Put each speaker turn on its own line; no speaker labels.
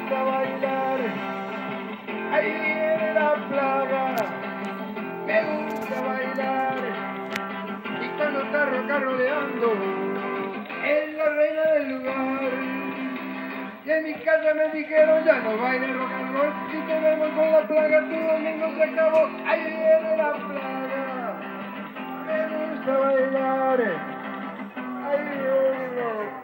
gusta bailar, ahí viene la plaga, me gusta bailar, y cuando está rodeando, es la reina del lugar. Y en mi casa me dijeron, ya no bailes rock and roll, si te vemos con la plaga, tu domingo se acabó, ahí viene la plaga, me gusta bailar, ahí viene.